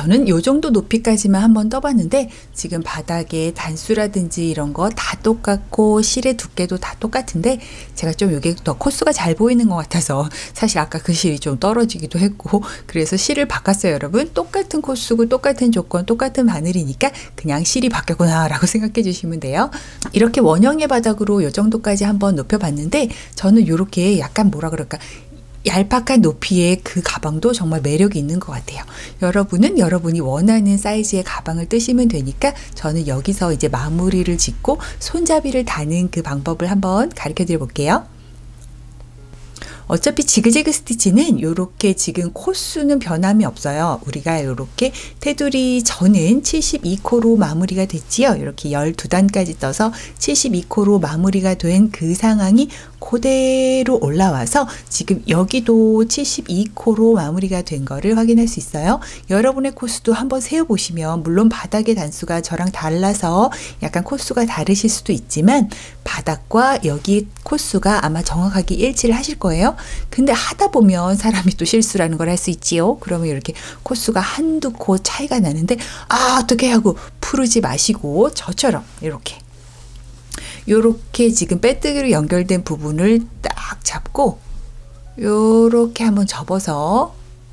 저는 요 정도 높이까지만 한번 떠봤는데 지금 바닥에 단수라든지 이런 거 다 똑같고 실의 두께도 다 똑같은데 제가 좀 이게 더 코스가 잘 보이는 것 같아서 사실 아까 그 실이 좀 떨어지기도 했고 그래서 실을 바꿨어요. 여러분 똑같은 코스고 똑같은 조건 똑같은 바늘이니까 그냥 실이 바뀌었구나 라고 생각해 주시면 돼요. 이렇게 원형의 바닥으로 요 정도까지 한번 높여봤는데 저는 이렇게 약간 뭐라 그럴까 얄팍한 높이의 그 가방도 정말 매력이 있는 것 같아요. 여러분은 여러분이 원하는 사이즈의 가방을 뜨시면 되니까 저는 여기서 이제 마무리를 짓고 손잡이를 다는 그 방법을 한번 가르쳐 드려 볼게요. 어차피 지그재그 스티치는 이렇게 지금 코수는 변함이 없어요. 우리가 이렇게 테두리 전은 72코로 마무리가 됐지요. 이렇게 12단까지 떠서 72코로 마무리가 된 그 상황이 그대로 올라와서 지금 여기도 72코로 마무리가 된 거를 확인할 수 있어요. 여러분의 코수도 한번 세어보시면 물론 바닥의 단수가 저랑 달라서 약간 코수가 다르실 수도 있지만 바닥과 여기 코수가 아마 정확하게 일치를 하실 거예요. 근데 하다 보면 사람이 또 실수라는 걸 할 수 있지요. 그러면 이렇게 코수가 한두 코 차이가 나는데 어떻게 하고 풀지 마시고 저처럼 요렇게 지금 빼뜨기로 연결된 부분을 딱 잡고 요렇게 한번 접어서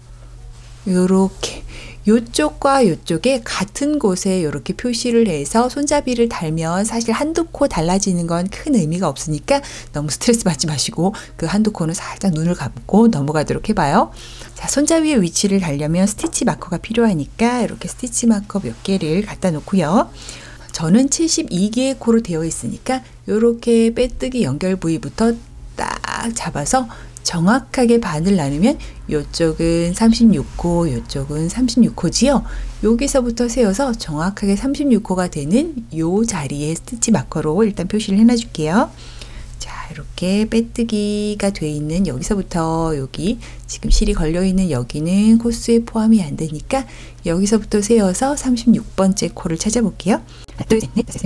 요렇게 요쪽과 요쪽에 같은 곳에 이렇게 표시를 해서 손잡이를 달면 사실 한두 코 달라지는 건 큰 의미가 없으니까 너무 스트레스 받지 마시고 그 한두 코는 살짝 눈을 감고 넘어가도록 해봐요. 자, 손잡이의 위치를 달려면 스티치 마커가 필요하니까 이렇게 스티치 마커 몇 개를 갖다 놓고요. 저는 72개의 코로 되어 있으니까 이렇게 빼뜨기 연결 부위부터 딱 잡아서 정확하게 반을 나누면 이쪽은 36코, 이쪽은 36코지요. 여기서부터 세어서 정확하게 36코가 되는 이 자리에 스티치 마커로 일단 표시를 해놔줄게요. 자, 이렇게 빼뜨기가 돼 있는 여기서부터 여기 지금 실이 걸려 있는 여기는 코스에 포함이 안 되니까 여기서부터 세어서 36번째 코를 찾아볼게요. 하나, 둘, 셋, 넷, 다섯,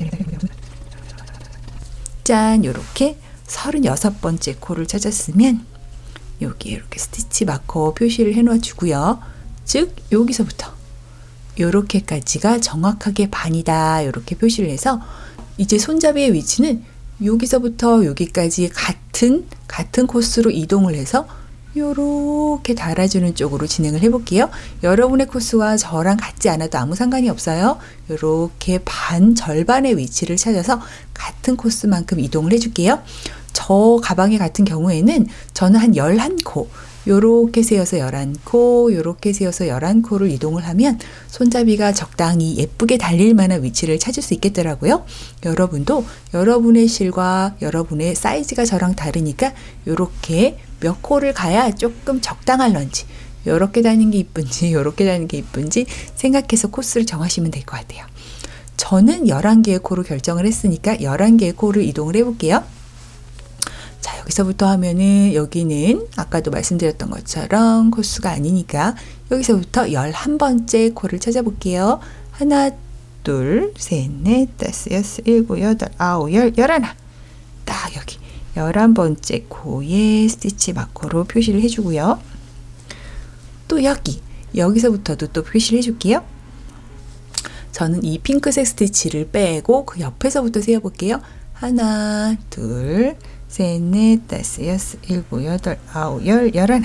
짠, 요렇게 36번째 코를 찾았으면 여기에 이렇게 스티치 마커 표시를 해놔 주고요. 즉 여기서부터 요렇게까지가 정확하게 반이다 이렇게 표시를 해서 이제 손잡이의 위치는 여기서부터 여기까지 같은 코스로 이동을 해서 요렇게 달아주는 쪽으로 진행을 해볼게요. 여러분의 코스와 저랑 같지 않아도 아무 상관이 없어요. 요렇게 절반의 위치를 찾아서 같은 코스만큼 이동을 해줄게요. 저 가방의 같은 경우에는 저는 한 11코 요렇게 세어서 11코 요렇게 세어서 11코를 이동을 하면 손잡이가 적당히 예쁘게 달릴 만한 위치를 찾을 수 있겠더라고요. 여러분도 여러분의 실과 여러분의 사이즈가 저랑 다르니까 요렇게 몇 코를 가야 조금 적당할런지 요렇게 다니는 게 이쁜지 요렇게 다니는 게 이쁜지 생각해서 코스를 정하시면 될 것 같아요. 저는 11개의 코로 결정을 했으니까 11개의 코를 이동을 해볼게요. 자, 여기서부터 하면은 여기는 아까도 말씀드렸던 것처럼 코스가 아니니까 여기서부터 11번째 코를 찾아볼게요. 하나, 둘, 셋, 넷, 다섯, 여섯, 일곱, 여덟, 아홉, 열, 11. 딱 여기 11번째 코에 스티치 마커로 표시를 해주고요. 또 여기서부터도 또 표시를 해줄게요. 저는 이 핑크색 스티치를 빼고 그 옆에서부터 세어볼게요. 하나, 둘, 셋, 넷, 다섯, 여섯, 일곱, 여덟, 아홉, 열, 11.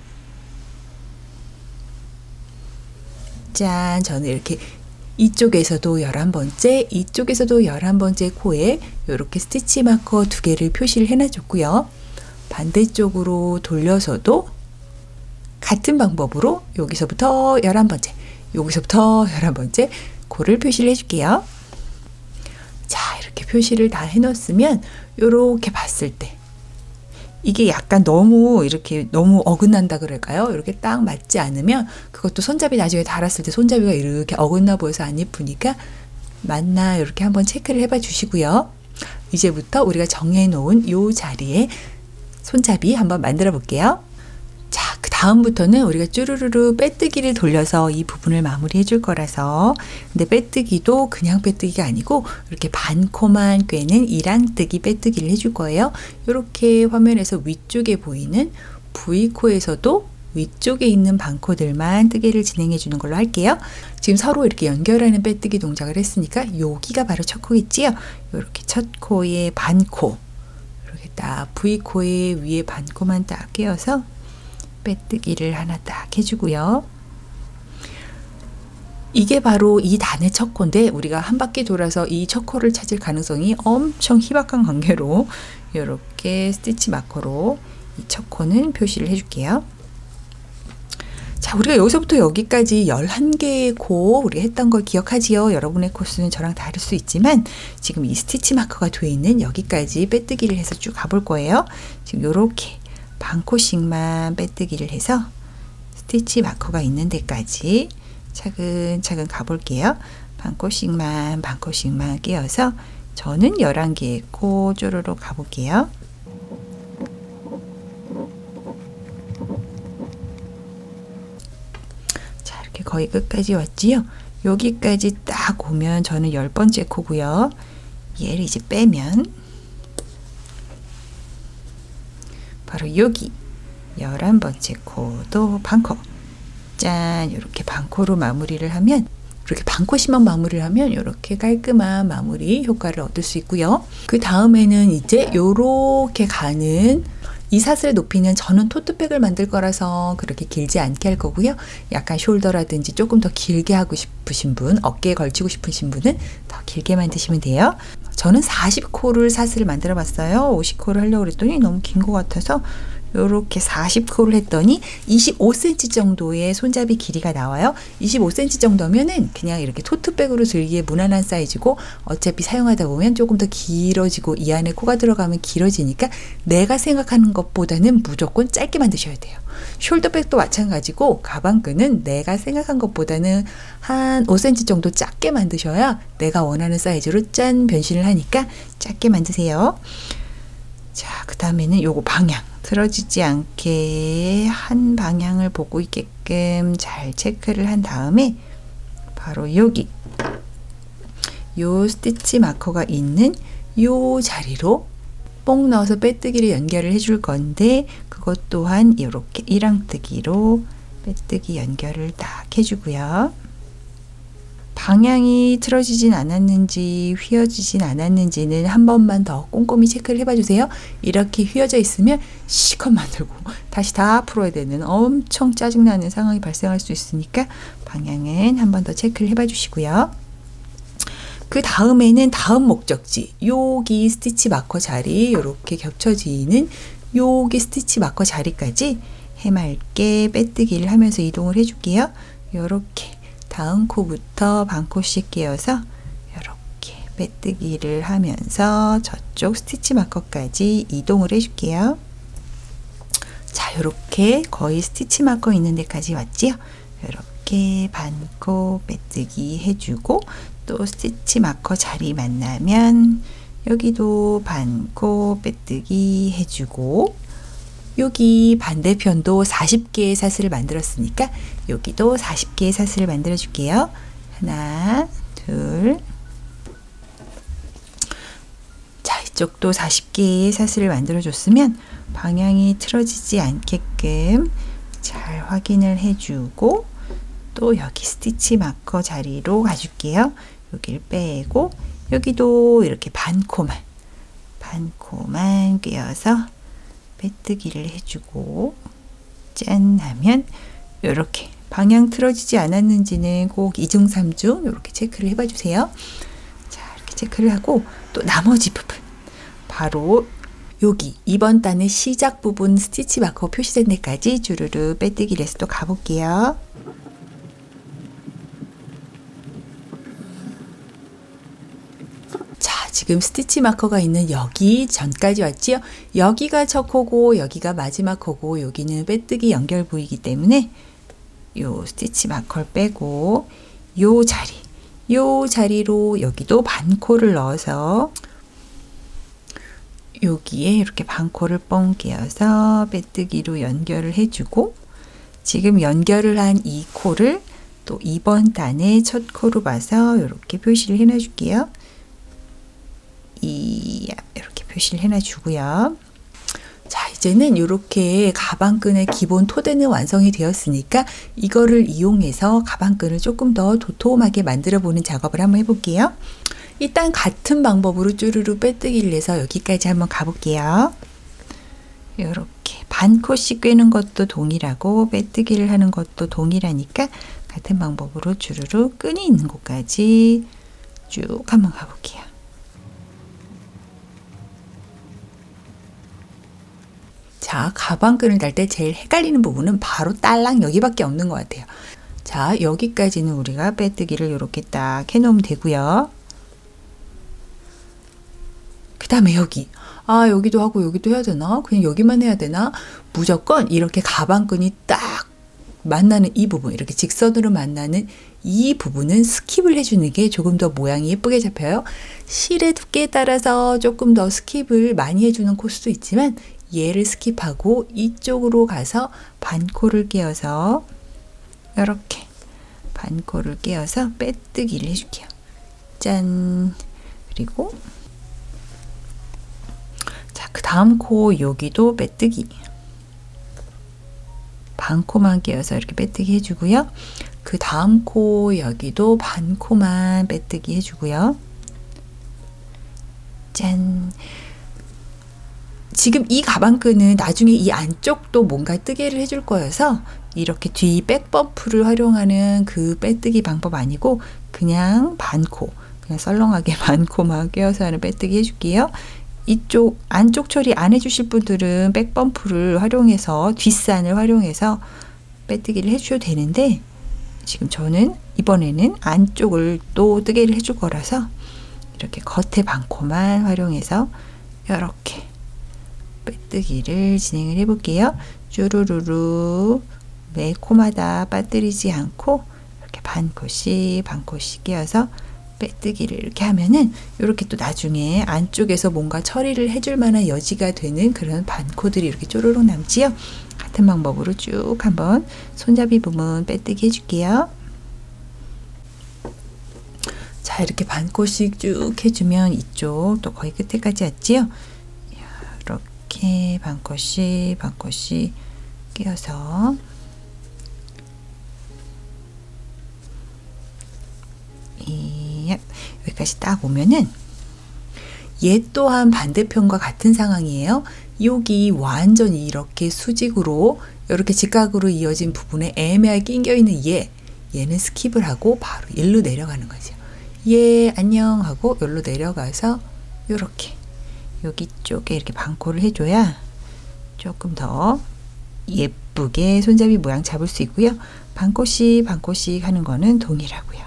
짠, 저는 이렇게 이쪽에서도 11번째, 이쪽에서도 11번째 코에 이렇게 스티치 마커 2개를 표시를 해놔줬고요. 반대쪽으로 돌려서도 같은 방법으로 여기서부터 11번째, 여기서부터 11번째 코를 표시를 해줄게요. 자, 이렇게 표시를 다 해놓았으면 이렇게 봤을 때 이게 약간 너무 어긋난다 그럴까요? 이렇게 딱 맞지 않으면 그것도 손잡이 나중에 달았을 때 손잡이가 이렇게 어긋나 보여서 안 예쁘니까 맞나 이렇게 한번 체크를 해봐 주시고요. 이제부터 우리가 정해놓은 이 자리에 손잡이 한번 만들어 볼게요. 자, 그 다음부터는 우리가 쭈루루루 빼뜨기를 돌려서 이 부분을 마무리해 줄 거라서 근데 빼뜨기도 그냥 빼뜨기가 아니고 이렇게 반코만 꿰는 이랑뜨기 빼뜨기를 해줄 거예요. 이렇게 화면에서 위쪽에 보이는 V코에서도 위쪽에 있는 반코들만 뜨개를 진행해 주는 걸로 할게요. 지금 서로 이렇게 연결하는 빼뜨기 동작을 했으니까 여기가 바로 첫 코겠지요. 이렇게 첫 코의 반코, 이렇게 딱 V코의 위에 반코만 딱 끼워서 빼뜨기를 하나 딱 해주고요. 이게 바로 이 단의 첫 코인데 우리가 한 바퀴 돌아서 이 첫 코를 찾을 가능성이 엄청 희박한 관계로 이렇게 스티치 마커로 이 첫 코는 표시를 해줄게요. 자, 우리가 여기서부터 여기까지 11개의 코 우리 했던 걸 기억하지요? 여러분의 코수는 저랑 다를 수 있지만 지금 이 스티치 마커가 되어 있는 여기까지 빼뜨기를 해서 쭉 가볼 거예요. 지금 요렇게 반코씩만 빼뜨기를 해서 스티치 마커가 있는 데까지 차근차근 가볼게요. 반코씩만 끼워서 저는 11개의 코 쪼르르 가볼게요. 자, 이렇게 거의 끝까지 왔지요? 여기까지 딱 오면 저는 10번째 코고요. 얘를 이제 빼면 바로 여기 11번째 코도 반코. 짠! 이렇게 반코로 마무리를 하면, 이렇게 반코씩만 마무리를 하면 이렇게 깔끔한 마무리 효과를 얻을 수 있고요. 그 다음에는 이제 요렇게 가는 이 사슬의 높이는 저는 토트백을 만들 거라서 그렇게 길지 않게 할 거고요. 약간 숄더라든지 조금 더 길게 하고 싶으신 분, 어깨에 걸치고 싶으신 분은 더 길게 만드시면 돼요. 저는 40코를 사슬을 만들어 봤어요. 50코를 하려고 했더니 너무 긴 것 같아서 요렇게 40코를 했더니 25cm 정도의 손잡이 길이가 나와요. 25cm 정도면은 그냥 이렇게 토트백으로 들기에 무난한 사이즈고, 어차피 사용하다 보면 조금 더 길어지고 이 안에 코가 들어가면 길어지니까 내가 생각하는 것보다는 무조건 짧게 만드셔야 돼요. 숄더백도 마찬가지고 가방끈은 내가 생각한 것보다는 한 5cm 정도 작게 만드셔야 내가 원하는 사이즈로 짠 변신을 하니까 작게 만드세요. 자, 그 다음에는 요거 방향 틀어지지 않게 한 방향을 보고 있게끔 잘 체크를 한 다음에 바로 여기 요 스티치 마커가 있는 요 자리로 뽕 넣어서 빼뜨기를 연결을 해줄 건데, 그것 또한 이렇게 일랑뜨기로 빼뜨기 연결을 딱 해주고요. 방향이 틀어지진 않았는지 휘어지진 않았는지는 한 번만 더 꼼꼼히 체크를 해봐 주세요. 이렇게 휘어져 있으면 실컷 만들고 다시 다 풀어야 되는 엄청 짜증나는 상황이 발생할 수 있으니까 방향은 한 번 더 체크를 해봐 주시고요. 그 다음에는 다음 목적지, 여기 스티치 마커 자리, 이렇게 겹쳐지는 여기 스티치 마커 자리까지 해맑게 빼뜨기를 하면서 이동을 해줄게요. 이렇게 다음 코부터 반코씩 끼워서 이렇게 빼뜨기를 하면서 저쪽 스티치 마커까지 이동을 해줄게요. 자, 이렇게 거의 스티치 마커 있는 데까지 왔지요. 이렇게 반코 빼뜨기 해주고, 또 스티치 마커 자리 만나면 여기도 반코 빼뜨기 해주고, 여기 반대편도 40개의 사슬을 만들었으니까 여기도 40개의 사슬을 만들어 줄게요. 하나, 둘. 자, 이쪽도 40개의 사슬을 만들어 줬으면 방향이 틀어지지 않게끔 잘 확인을 해주고, 또 여기 스티치 마커 자리로 가줄게요. 여기를 빼고 여기도 이렇게 반코만 끼워서 빼뜨기를 해주고, 짠 하면 이렇게 방향 틀어지지 않았는지는 꼭 2중 3중 이렇게 체크를 해봐 주세요. 자, 이렇게 체크를 하고 또 나머지 부분, 바로 여기 이번 단의 시작 부분 스티치 마커 표시된 데까지 주르르 빼뜨기를 해서 또 가볼게요. 지금 스티치 마커가 있는 여기 전까지 왔지요. 여기가 첫 코고 여기가 마지막 코고 여기는 빼뜨기 연결 부위이기 때문에 요 스티치 마커를 빼고 요 자리로 여기도 반코를 넣어서 여기에 이렇게 반코를 뻥 끼워서 빼뜨기로 연결을 해주고, 지금 연결을 한 이 코를 또 이번 단의 첫 코로 봐서 이렇게 표시를 해놔 줄게요. 이렇게 표시를 해놔 주고요. 자, 이제는 이렇게 가방끈의 기본 토대는 완성이 되었으니까 이거를 이용해서 가방끈을 조금 더 도톰하게 만들어 보는 작업을 한번 해볼게요. 일단 같은 방법으로 쭈루루 빼뜨기를 해서 여기까지 한번 가볼게요. 이렇게 반코씩 꿰는 것도 동일하고 빼뜨기를 하는 것도 동일하니까 같은 방법으로 주르르 끈이 있는 곳까지 쭉 한번 가볼게요. 자, 가방끈을 달 때 제일 헷갈리는 부분은 바로 딸랑 여기밖에 없는 것 같아요. 자, 여기까지는 우리가 빼뜨기를 이렇게 딱 해놓으면 되고요. 그 다음에 여기. 아, 여기도 하고 여기도 해야 되나? 그냥 여기만 해야 되나? 무조건 이렇게 가방끈이 딱 만나는 이 부분, 이렇게 직선으로 만나는 이 부분은 스킵을 해주는 게 조금 더 모양이 예쁘게 잡혀요. 실의 두께에 따라서 조금 더 스킵을 많이 해주는 코스도 있지만 얘를 스킵하고 이쪽으로 가서 반코를 끼워서 이렇게 반코를 끼워서 빼뜨기를 해줄게요. 짠! 그리고 자, 그 다음 코 여기도 빼뜨기. 반코만 끼워서 이렇게 빼뜨기 해주고요. 그 다음 코 여기도 반코만 빼뜨기 해주고요. 짠! 지금 이 가방끈은 나중에 이 안쪽도 뭔가 뜨개를 해줄 거여서 이렇게 뒤 백범프를 활용하는 그 빼뜨기 방법 아니고 그냥 반코, 그냥 썰렁하게 반코만 끼워서 하는 빼뜨기 해줄게요. 이쪽 안쪽 처리 안 해주실 분들은 백범프를 활용해서 뒷산을 활용해서 빼뜨기를 해주셔도 되는데 지금 저는 이번에는 안쪽을 또 뜨개를 해줄 거라서 이렇게 겉에 반코만 활용해서 이렇게 빼뜨기를 진행을 해 볼게요. 쭈루루루 매 코마다 빠뜨리지 않고 이렇게 반코씩 끼워서 빼뜨기를 이렇게 하면은 이렇게 또 나중에 안쪽에서 뭔가 처리를 해줄 만한 여지가 되는 그런 반코들이 이렇게 쪼르륵 남지요. 같은 방법으로 쭉 한번 손잡이 부분 빼뜨기 해줄게요. 자, 이렇게 반코씩 쭉 해주면 이쪽 또 거의 끝에까지 왔지요. 이렇게 반코씩 끼워서 여기까지 딱 오면은 얘 또한 반대편과 같은 상황이에요. 여기 완전히 이렇게 수직으로 이렇게 직각으로 이어진 부분에 애매하게 낑겨 있는 얘는 스킵을 하고 바로 일로 내려가는 거죠. 얘 안녕 하고 여기로 내려가서 이렇게 여기 쪽에 이렇게 반코를 해줘야 조금 더 예쁘게 손잡이 모양 잡을 수 있고요. 반코씩 하는 거는 동일하고요.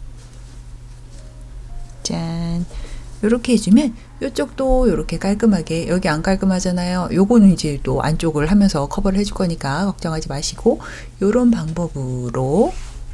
짠! 이렇게 해주면 이쪽도 이렇게 깔끔하게, 여기 안 깔끔하잖아요. 요거는 이제 또 안쪽을 하면서 커버를 해줄 거니까 걱정하지 마시고 요런 방법으로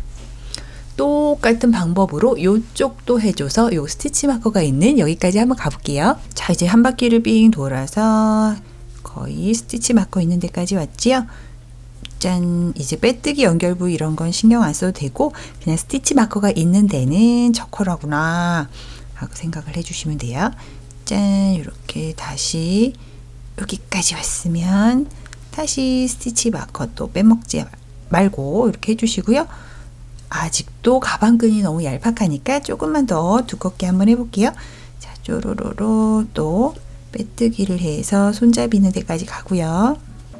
똑같은 방법으로 이쪽도 해줘서 요 스티치 마커가 있는 여기까지 한번 가볼게요. 자, 이제 한 바퀴를 삥 돌아서 거의 스티치 마커 있는 데까지 왔지요. 짠! 이제 빼뜨기 연결 부위 이런 건 신경 안 써도 되고 그냥 스티치 마커가 있는 데는 저커라구나 하고 생각을 해주시면 돼요. 짠! 이렇게 다시 여기까지 왔으면 다시 스티치 마커 또 빼먹지 말고 이렇게 해주시고요. 아직도 가방끈이 너무 얄팍하니까 조금만 더 두껍게 한번 해볼게요. 자, 쪼로로로 또 빼뜨기를 해서 손잡이 있는 데까지 가고요.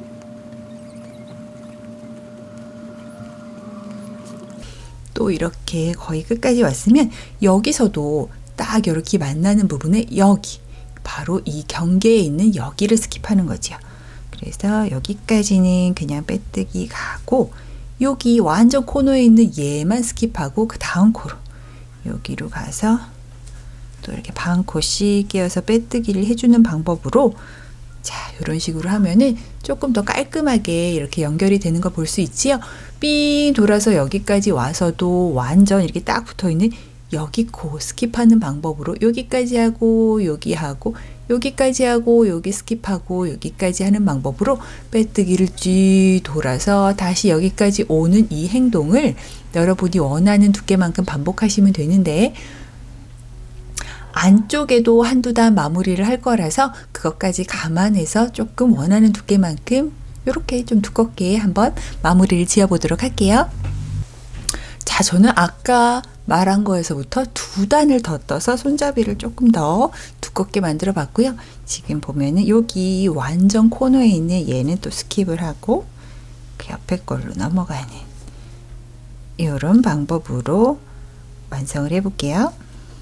또 이렇게 거의 끝까지 왔으면 여기서도 딱 이렇게 만나는 부분에 여기 바로 이 경계에 있는 여기를 스킵하는 거죠. 그래서 여기까지는 그냥 빼뜨기 가고 여기 완전 코너에 있는 얘만 스킵하고 그 다음 코로 여기로 가서 또 이렇게 반코씩 끼워서 빼뜨기를 해주는 방법으로 자, 이런 식으로 하면은 조금 더 깔끔하게 이렇게 연결이 되는 거 볼 수 있지요. 삥 돌아서 여기까지 와서도 완전 이렇게 딱 붙어 있는 여기 코 스킵하는 방법으로 여기까지 하고 여기 하고 여기까지 하고 여기 스킵하고 여기까지 하는 방법으로 빼뜨기를 쭉 돌아서 다시 여기까지 오는 이 행동을 여러분이 원하는 두께만큼 반복하시면 되는데 안쪽에도 한두 단 마무리를 할 거라서 그것까지 감안해서 조금 원하는 두께만큼 이렇게 좀 두껍게 한번 마무리를 지어 보도록 할게요. 자, 저는 아까 말한 거에서부터 두 단을 더 떠서 손잡이를 조금 더 두껍게 만들어 봤고요. 지금 보면은 여기 완전 코너에 있는 얘는 또 스킵을 하고 그 옆에 걸로 넘어가는 이런 방법으로 완성을 해 볼게요.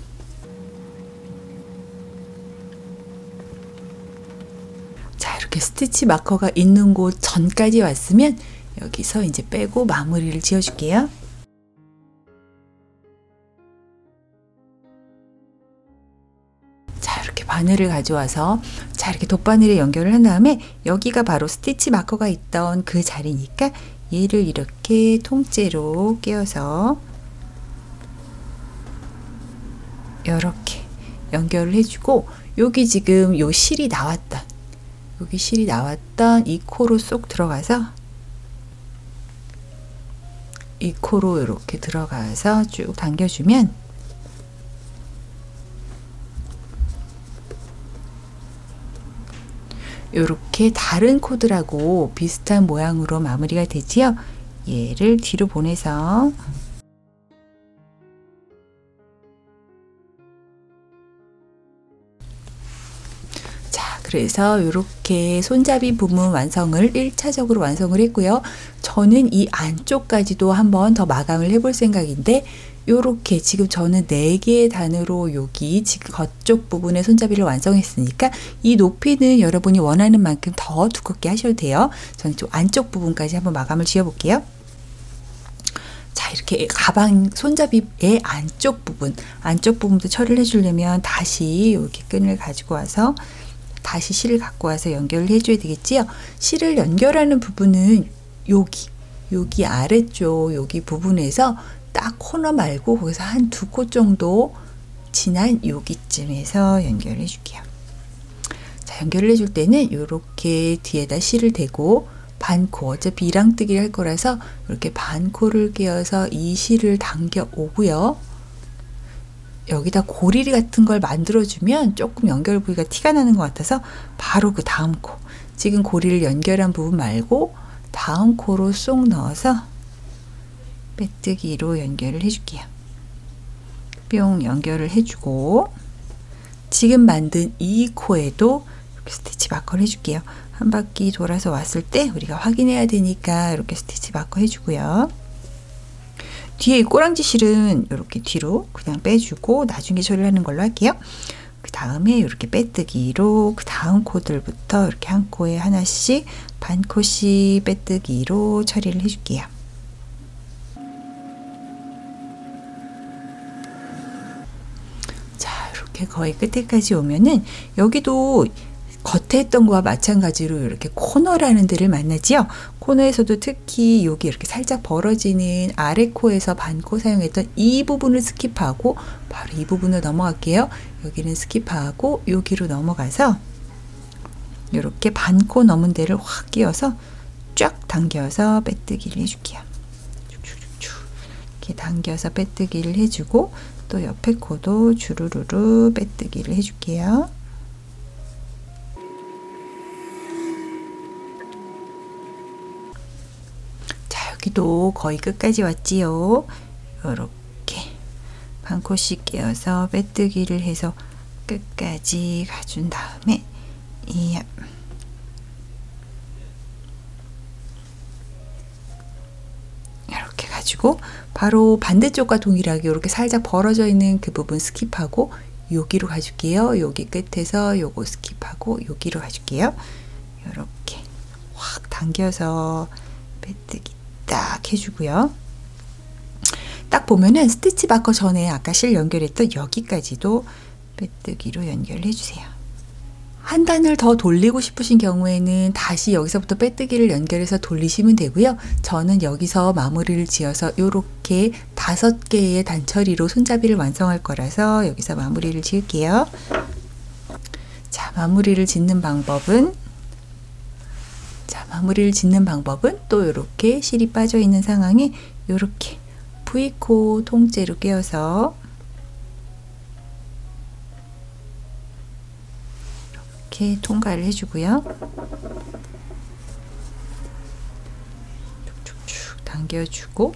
자, 이렇게 스티치 마커가 있는 곳 전까지 왔으면 여기서 이제 빼고 마무리를 지어 줄게요. 자, 이렇게 바늘을 가져와서 자, 이렇게 돗바늘에 연결을 한 다음에 여기가 바로 스티치 마커가 있던 그 자리니까 얘를 이렇게 통째로 끼워서 이렇게 연결을 해주고, 여기 지금 요 실이 나왔던, 여기 실이 나왔던 이 코로 쏙 들어가서 이 코로 이렇게 들어가서 쭉 당겨주면 이렇게 다른 코드라고 비슷한 모양으로 마무리가 되지요. 얘를 뒤로 보내서 그래서 이렇게 손잡이 부분 완성을 1차적으로 완성을 했고요. 저는 이 안쪽까지도 한번 더 마감을 해볼 생각인데, 요렇게 지금 저는 4개의 단으로 여기 지금 겉쪽 부분의 손잡이를 완성했으니까 이 높이는 여러분이 원하는 만큼 더 두껍게 하셔도 돼요. 저는 좀 안쪽 부분까지 한번 마감을 지어 볼게요. 자, 이렇게 가방 손잡이의 안쪽 부분도 처리를 해주려면 다시 여기 끈을 가지고 와서 다시 실을 갖고 와서 연결을 해줘야 되겠지요. 실을 연결하는 부분은 여기 아래쪽 여기 부분에서 딱 코너 말고 거기서 한 2코 정도 지난 여기쯤에서 연결해 줄게요. 자, 연결을 해줄 때는 이렇게 뒤에다 실을 대고 반코, 어차피 이랑뜨기를 할 거라서 이렇게 반코를 끼워서 이 실을 당겨 오고요. 여기다 고리리 같은 걸 만들어주면 조금 연결 부위가 티가 나는 것 같아서 바로 그 다음 코, 지금 고리를 연결한 부분 말고 다음 코로 쏙 넣어서 빼뜨기로 연결을 해줄게요. 뿅 연결을 해주고, 지금 만든 이 코에도 이렇게 스티치 마커를 해줄게요. 한 바퀴 돌아서 왔을 때 우리가 확인해야 되니까 이렇게 스티치 마커 해주고요. 뒤에 이 꼬랑지 실은 이렇게 뒤로 그냥 빼주고 나중에 처리를 하는 걸로 할게요. 그 다음에 이렇게 빼뜨기로 그 다음 코들부터 이렇게 한 코에 하나씩 반코씩 빼뜨기로 처리를 해줄게요. 자, 이렇게 거의 끝에까지 오면은 여기도 겉에 했던 거와 마찬가지로 이렇게 코너라는 데를 만나지요. 코너에서도 특히 여기 이렇게 살짝 벌어지는 아래 코에서 반코 사용했던 이 부분을 스킵하고 바로 이 부분을 넘어갈게요. 여기는 스킵하고 여기로 넘어가서 이렇게 반코 넘은 데를 확 끼워서 쫙 당겨서 빼뜨기를 해줄게요. 이렇게 당겨서 빼뜨기를 해주고, 또 옆에 코도 주르르르 빼뜨기를 해줄게요. 여기도 거의 끝까지 왔지요. 이렇게 반코씩 끼워서 빼뜨기를 해서 끝까지 가준 다음에 이렇게 가지고 바로 반대쪽과 동일하게 이렇게 살짝 벌어져 있는 그 부분 스킵하고 여기로 가줄게요. 여기 끝에서 요거 스킵하고 여기로 가줄게요. 이렇게 확 당겨서 빼뜨기 딱 해주고요. 딱 보면은 스티치 마커 전에 아까 실 연결했던 여기까지도 빼뜨기로 연결해 주세요. 한 단을 더 돌리고 싶으신 경우에는 다시 여기서부터 빼뜨기를 연결해서 돌리시면 되고요. 저는 여기서 마무리를 지어서 이렇게 5개의 단처리로 손잡이를 완성할 거라서 여기서 마무리를 지을게요. 자, 마무리를 짓는 방법은 또 이렇게 실이 빠져 있는 상황에 이렇게 V코 통째로 끼워서 이렇게 통과를 해주고요. 쭉쭉쭉 당겨주고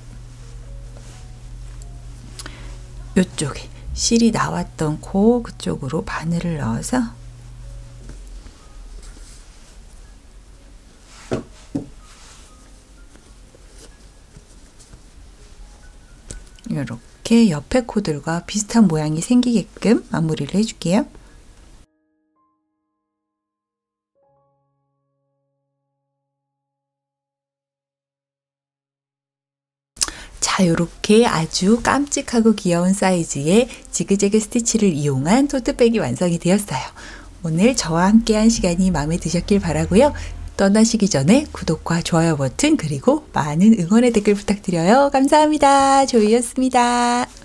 이쪽에 실이 나왔던 그쪽으로 바늘을 넣어서 이렇게 옆에 코들과 비슷한 모양이 생기게끔 마무리를 해줄게요. 자, 이렇게 아주 깜찍하고 귀여운 사이즈의 지그재그 스티치를 이용한 토트백이 완성이 되었어요. 오늘 저와 함께한 시간이 마음에 드셨길 바라고요. 떠나시기 전에 구독과 좋아요 버튼 그리고 많은 응원의 댓글 부탁드려요. 감사합니다. 조이였습니다.